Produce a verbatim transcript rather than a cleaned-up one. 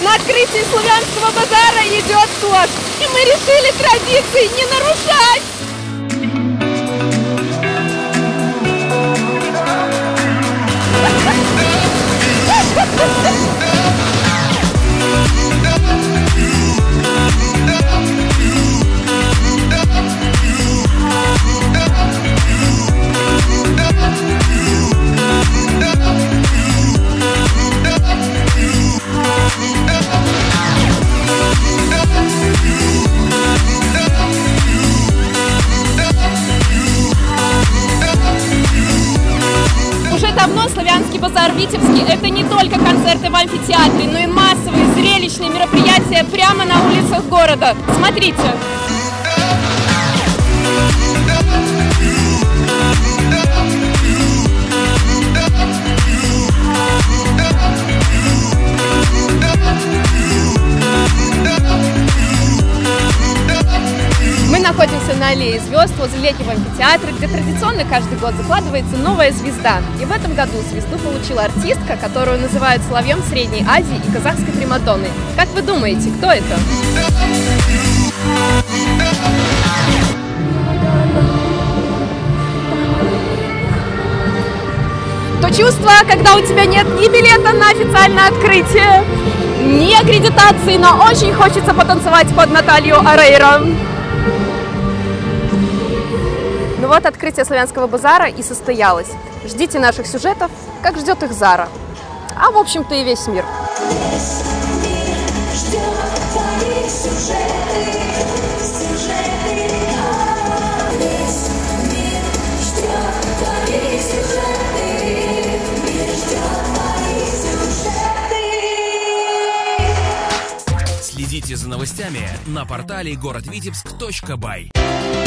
На открытии славянского базара идет дождь, и мы решили традиции не нарушать. Уже давно славянский базар Витебский – это не только концерты в амфитеатре, но и массовые зрелищные мероприятия прямо на улицах города. Смотрите! Мы находимся на аллее звезд возле летнего амфитеатра, где традиционно каждый год закладывается новая звезда. И в этом году звезду получила артистка, которую называют соловьем Средней Азии и казахской примадонной. Как вы думаете, кто это? То чувство, когда у тебя нет ни билета на официальное открытие, ни аккредитации, но очень хочется потанцевать под Наталью Орейро. Ну вот, открытие славянского базара и состоялось. Ждите наших сюжетов, как ждет их Зара. А в общем-то и весь мир. Следите за новостями на портале город витебск точка бай.